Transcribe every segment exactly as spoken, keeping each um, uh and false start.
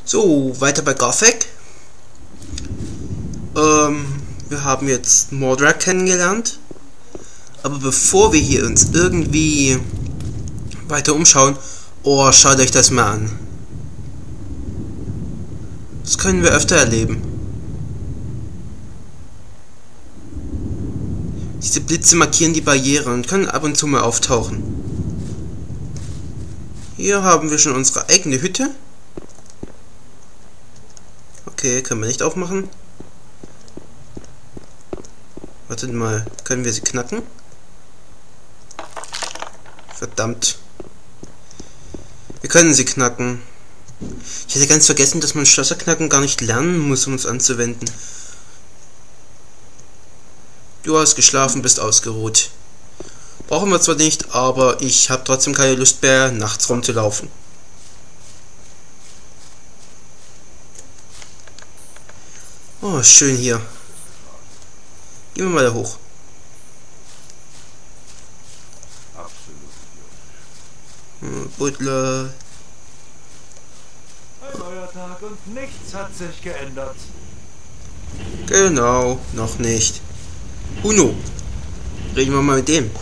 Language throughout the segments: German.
So, weiter bei Gothic. Ähm, wir haben jetzt Mordrak kennengelernt. Aber bevor wir hier uns irgendwie weiter umschauen, oh, schaut euch das mal an. Das können wir öfter erleben. Diese Blitze markieren die Barriere und können ab und zu mal auftauchen. Hier haben wir schon unsere eigene Hütte. Okay, können wir nicht aufmachen. Wartet mal, können wir sie knacken? Verdammt. Wir können sie knacken. Ich hätte ganz vergessen, dass man Schlösser knacken gar nicht lernen muss, um es anzuwenden. Du hast geschlafen, bist ausgeruht. Brauchen wir zwar nicht, aber ich habe trotzdem keine Lust mehr, nachts rumzulaufen. Oh, schön hier. Gehen wir mal da hoch. Hm, Butler. Ein neuer Tag und nichts hat sich geändert. Genau, noch nicht. Uno. Reden wir mal mit dem.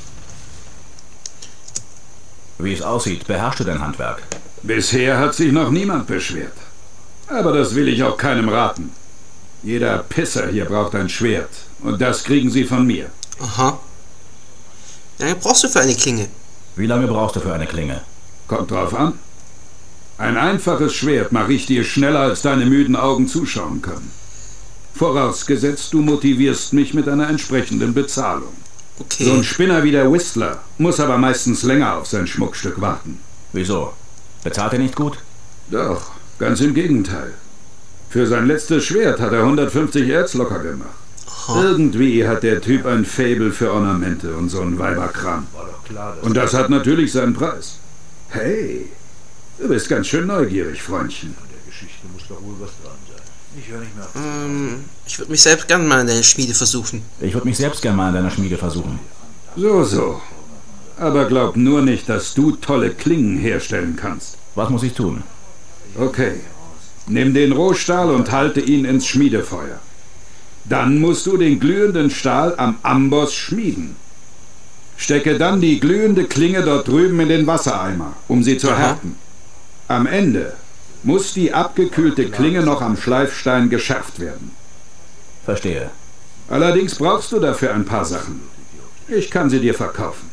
Wie es aussieht, beherrschst du dein Handwerk. Bisher hat sich noch niemand beschwert. Aber das will ich auch keinem raten. Jeder Pisser hier braucht ein Schwert. Und das kriegen sie von mir. Aha. Wie lange brauchst du für eine Klinge? Wie lange brauchst du für eine Klinge? Kommt drauf an. Ein einfaches Schwert mache ich dir schneller, als deine müden Augen zuschauen können. Vorausgesetzt, du motivierst mich mit einer entsprechenden Bezahlung. Okay. So ein Spinner wie der Whistler muss aber meistens länger auf sein Schmuckstück warten. Wieso? Bezahlt er nicht gut? Doch, ganz im Gegenteil. Für sein letztes Schwert hat er hundertfünfzig Erz locker gemacht. Aha. Irgendwie hat der Typ ein Faible für Ornamente und so ein Weiberkram. Und das hat natürlich seinen Preis. Hey, du bist ganz schön neugierig, Freundchen. An der Geschichte muss doch wohl was dran sein. Ich höre nicht mehr auf. Ähm, ich würde mich selbst gerne mal in deine Schmiede versuchen. Ich würde mich selbst gerne mal in deiner Schmiede versuchen. So, so. Aber glaub nur nicht, dass du tolle Klingen herstellen kannst. Was muss ich tun? Okay. Nimm den Rohstahl und halte ihn ins Schmiedefeuer. Dann musst du den glühenden Stahl am Amboss schmieden. Stecke dann die glühende Klinge dort drüben in den Wassereimer, um sie zu härten. Am Ende muss die abgekühlte Klinge noch am Schleifstein geschärft werden. Verstehe. Allerdings brauchst du dafür ein paar Sachen. Ich kann sie dir verkaufen.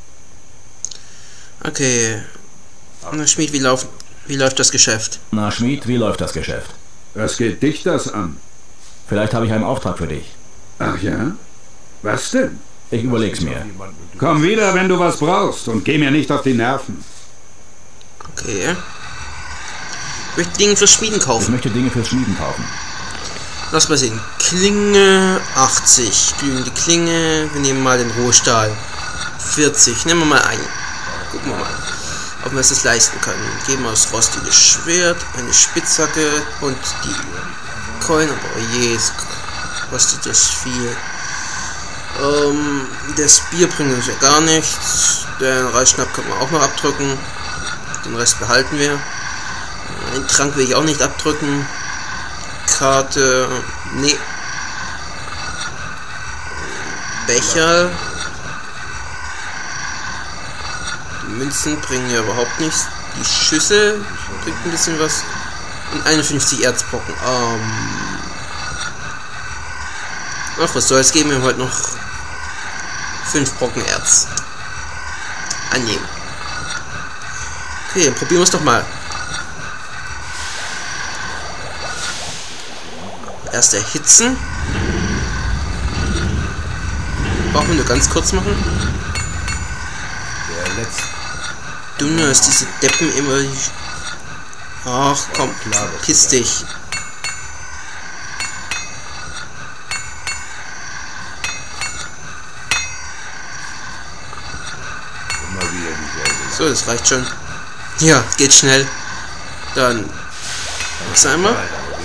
Okay. Na, Schmied, wie, lauf, wie läuft das Geschäft? Na, Schmied, wie läuft das Geschäft? Was geht dich das an? Vielleicht habe ich einen Auftrag für dich. Ach ja? Was denn? Ich überleg's mir. Komm wieder, wenn du was brauchst und geh mir nicht auf die Nerven. Okay. Ich möchte Dinge fürs Schmieden Ich kaufen. möchte Dinge fürs Schmieden kaufen. Lass mal sehen. Klinge achtzig. Glühende Klinge. Wir nehmen mal den Rohstahl. vierzig. Nehmen wir mal ein. Gucken wir mal, ob wir es das leisten können. Geben wir das rostige Schwert, eine Spitzhacke und die Keulen. Aber oh je, es kostet das viel. Ähm, das Bier bringt uns ja gar nichts. Den Reisschnapp können wir auch noch abdrücken. Den Rest behalten wir. Den Trank will ich auch nicht abdrücken. Karte. Nee. Becher. Die Münzen bringen ja überhaupt nichts. Die Schüssel bringt ein bisschen was. Und einundfünfzig Erzbrocken. Ähm. Ach, was soll's, geben wir heute noch fünf Brocken Erz. Annehmen. Okay, dann probieren wir es doch mal. Erst erhitzen. Brauchen wir nur ganz kurz machen. Der letzte. Dünner ist diese Deppen immer. Ach komm, piss dich. Immer wieder dieselbe. So, das reicht schon. Ja, geht schnell. Dann. Was einmal?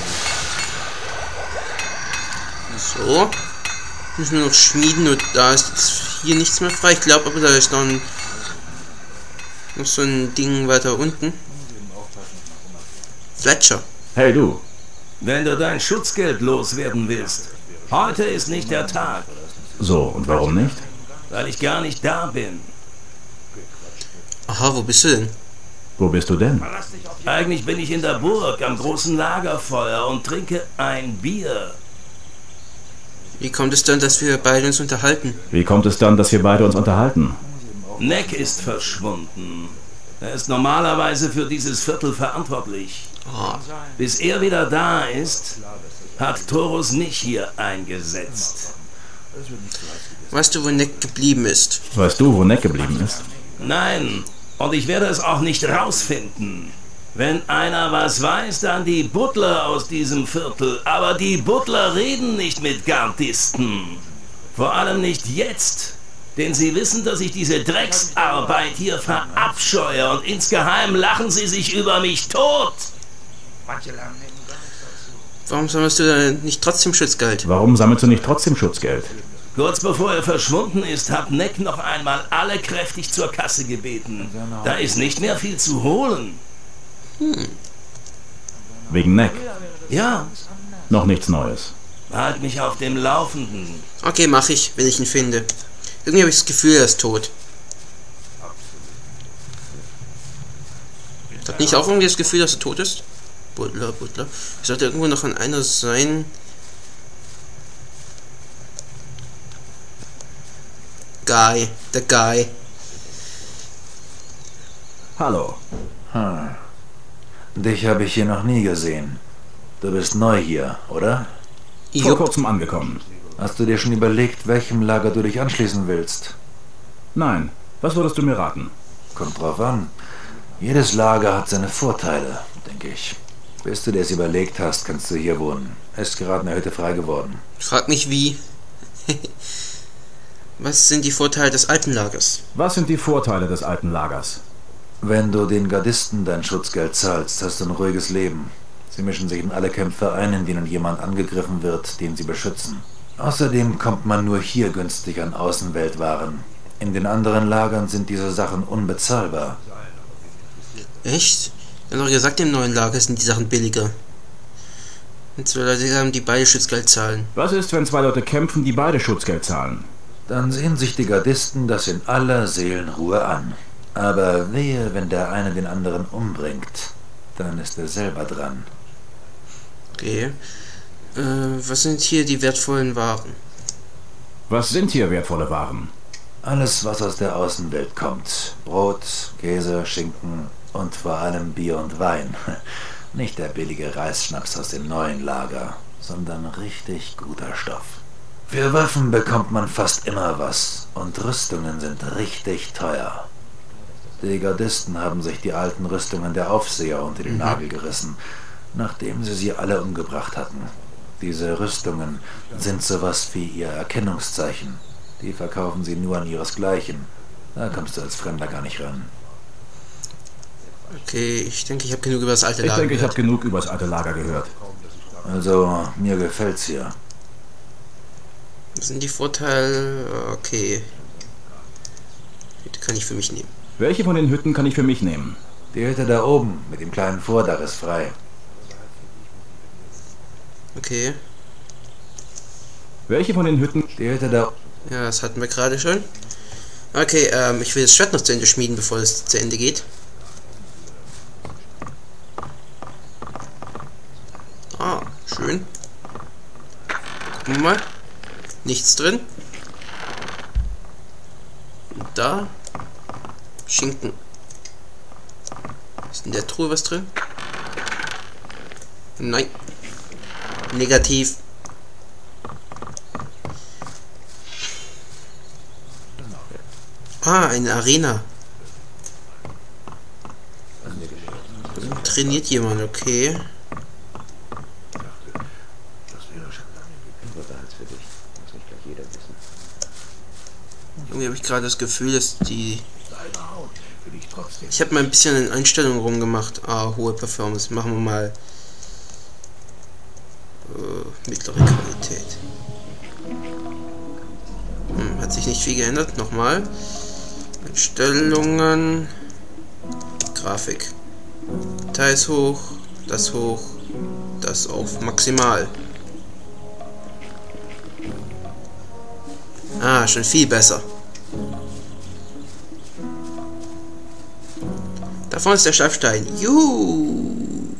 So. Müssen wir noch schmieden und da ist jetzt hier nichts mehr frei. Ich glaube aber, da ist noch ein. Noch so ein Ding weiter unten. Fletcher. Hey du, Wenn du dein Schutzgeld loswerden willst, heute ist nicht der Tag, so, und warum nicht? weil ich gar nicht da bin. Aha, wo bist du denn? Wo bist du denn? Eigentlich bin ich in der Burg am großen Lagerfeuer und trinke ein Bier. Wie kommt es dann, dass wir beide uns unterhalten? Wie kommt es dann, dass wir beide uns unterhalten? Neck ist verschwunden. Er ist normalerweise für dieses Viertel verantwortlich. Ah, Bis er wieder da ist, hat Torus mich hier eingesetzt. weißt du, wo Neck geblieben ist? Weißt du, wo Neck geblieben ist? Nein, und ich werde es auch nicht rausfinden. Wenn einer was weiß, dann die Butler aus diesem Viertel. Aber die Butler reden nicht mit Gardisten. Vor allem nicht jetzt. Denn sie wissen, dass ich diese Drecksarbeit hier verabscheue. Und insgeheim lachen sie sich über mich tot. Warum sammelst du dann nicht trotzdem Schutzgeld? Warum sammelst du nicht trotzdem Schutzgeld? Kurz bevor er verschwunden ist, hat Neck noch einmal alle kräftig zur Kasse gebeten. Da ist nicht mehr viel zu holen. Wegen Neck. Ja, Noch nichts Neues. halt mich auf dem Laufenden. Okay, mach ich, wenn ich ihn finde. Irgendwie habe ich das Gefühl, er ist tot. Hat nicht auch irgendwie das Gefühl, dass er tot ist? Butler, Butler. Es sollte irgendwo noch an einer sein. Guy, der Guy. Hallo. Hm. Dich habe ich hier noch nie gesehen. Du bist neu hier, oder? Vor Jupp. kurzem angekommen. Hast du dir schon überlegt, welchem Lager du dich anschließen willst? Nein. Was würdest du mir raten? Kommt drauf an. Jedes Lager hat seine Vorteile, denke ich. Bis du dir es überlegt hast, kannst du hier wohnen. Es ist gerade eine Hütte frei geworden. Frag mich wie. Was sind die Vorteile des alten Lagers? Was sind die Vorteile des alten Lagers? Wenn du den Gardisten dein Schutzgeld zahlst, hast du ein ruhiges Leben. Sie mischen sich in alle Kämpfe ein, in denen jemand angegriffen wird, den sie beschützen. Außerdem kommt man nur hier günstig an Außenweltwaren. In den anderen Lagern sind diese Sachen unbezahlbar. Echt? Wir haben doch gesagt, im neuen Lager sind die Sachen billiger. Und zwei Leute haben, die beide Schutzgeld zahlen. Was ist, wenn zwei Leute kämpfen, die beide Schutzgeld zahlen? Dann sehen sich die Gardisten das in aller Seelenruhe an. Aber wehe, wenn der eine den anderen umbringt, dann ist er selber dran. Okay. Äh, was sind hier die wertvollen Waren? Was sind hier wertvolle Waren? Alles, was aus der Außenwelt kommt. Brot, Käse, Schinken und vor allem Bier und Wein. Nicht der billige Reisschnaps aus dem neuen Lager, sondern richtig guter Stoff. Für Waffen bekommt man fast immer was und Rüstungen sind richtig teuer. Die Gardisten haben sich die alten Rüstungen der Aufseher unter den Nagel gerissen, nachdem sie sie alle umgebracht hatten. Diese Rüstungen sind sowas wie ihr Erkennungszeichen. Die verkaufen sie nur an ihresgleichen. Da kommst du als Fremder gar nicht ran. Okay, ich denke, ich habe genug über das alte Ich Lager denke, ich habe gehört. genug über das alte Lager gehört. Also, mir gefällt's hier. Was sind die Vorteile? Okay. Die kann ich für mich nehmen. Welche von den Hütten kann ich für mich nehmen? Die Hütte da oben mit dem kleinen Vordach ist frei. Okay. Welche von den Hütten? Die Hütte da... Ja, das hatten wir gerade schon. Okay, ähm, ich will das Schwert noch zu Ende schmieden, bevor es zu Ende geht. Ah, schön. Gucken wir mal. Nichts drin. Und da. Schinken. Ist in der Truhe was drin? Nein. Negativ. Ah, eine Arena. Trainiert jemand, okay. Irgendwie habe ich gerade das Gefühl, dass die... Ich habe mal ein bisschen in Einstellungen rumgemacht. Ah, hohe Performance. Machen wir mal äh, mittlere Qualität. Hm, hat sich nicht viel geändert. Nochmal. Einstellungen. Grafik. Details hoch. Das hoch. Das auf maximal. Ah, schon viel besser. Da vorne ist der Schleifstein. Juhu!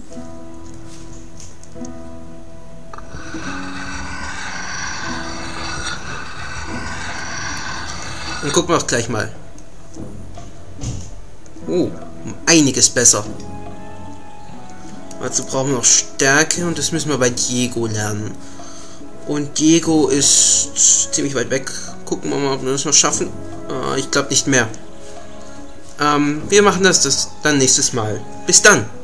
Dann gucken wir auch gleich mal. Oh, um einiges besser. Dazu brauchen wir noch Stärke und das müssen wir bei Diego lernen. Und Diego ist ziemlich weit weg. Gucken wir mal, ob wir das noch schaffen. Äh, ich glaube nicht mehr. Ähm, wir machen das, das dann nächstes Mal. Bis dann!